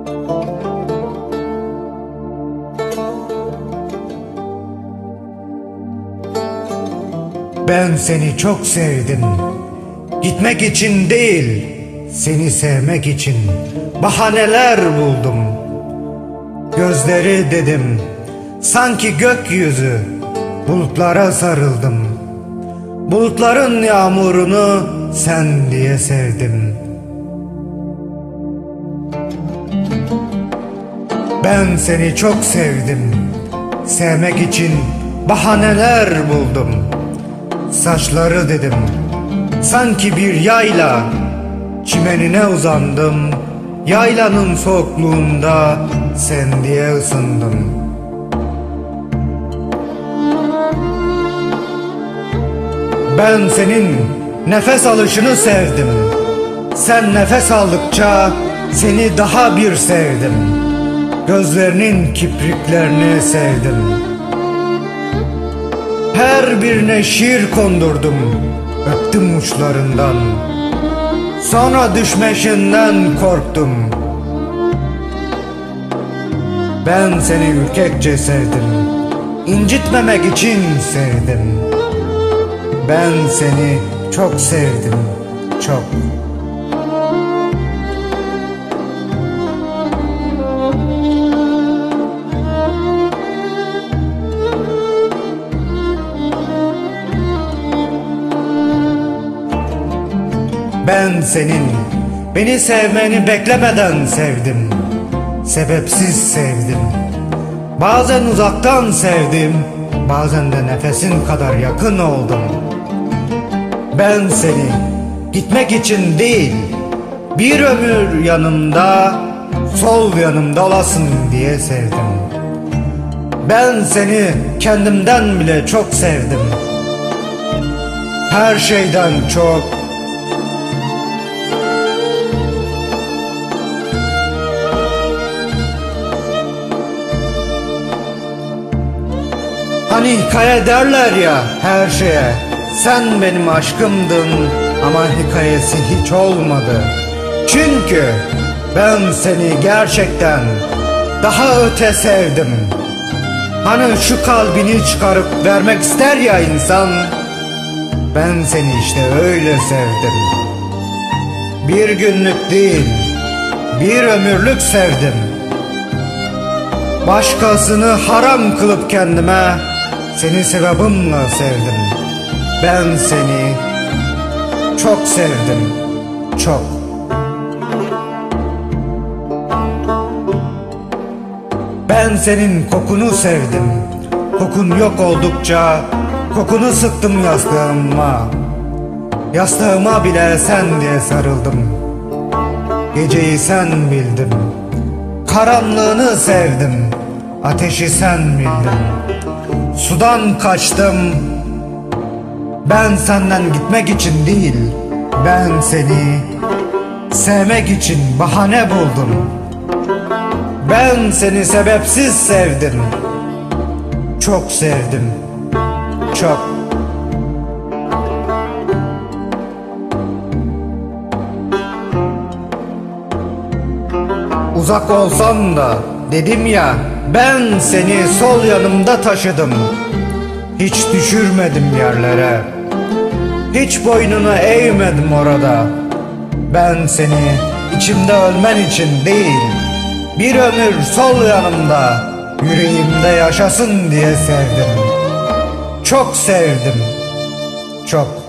Ben seni çok sevdim. Gitmek için değil, seni sevmek için bahaneler buldum. Gözleri dedim, sanki gökyüzü, bulutlara sarıldım. Bulutların yağmurunu sen diye sevdim. Ben seni çok sevdim. Sevmek için bahaneler buldum. Saçları dedim, sanki bir yayla, çimenine uzandım. Yaylanın soğukluğunda sen diye ısındım. Ben senin nefes alışını sevdim. Sen nefes aldıkça seni daha bir sevdim. Gözlerinin kipriklerini sevdim. Her birine şiir kondurdum, öptüm uçlarından. Sonra düşmeşinden korktum. Ben seni ürkekçe sevdim, incitmemek için sevdim. Ben seni çok sevdim, çok. Ben senin beni sevmeni beklemeden sevdim. Sebepsiz sevdim. Bazen uzaktan sevdim, bazen de nefesin kadar yakın oldum. Ben seni gitmek için değil, bir ömür yanımda, sol yanımda olasın diye sevdim. Ben seni kendimden bile çok sevdim. Her şeyden çok. Hani hikaye derler ya her şeye, sen benim aşkımdın ama hikayesi hiç olmadı. Çünkü ben seni gerçekten daha öte sevdim. Hani şu kalbini çıkarıp vermek ister ya insan, ben seni işte öyle sevdim. Bir günlük değil, bir ömürlük sevdim. Başkasını haram kılıp kendime, seni sevabımla sevdim. Ben seni çok sevdim, çok. Ben senin kokunu sevdim. Kokun yok oldukça kokunu sıktım yastığıma. Yastığıma bile sen diye sarıldım. Geceyi sen bildim. Karanlığını sevdim. Ateşi sen bildin. Sudan kaçtım. Ben senden gitmek için değil, ben seni sevmek için bahane buldum. Ben seni sebepsiz sevdim. Çok sevdim, çok. Uzak olsam da dedim ya, ben seni sol yanımda taşıdım. Hiç düşürmedim yerlere, hiç boynunu eğmedim orada. Ben seni içimde ölmen için değil, bir ömür sol yanımda, yüreğimde yaşasın diye sevdim. Çok sevdim, çok.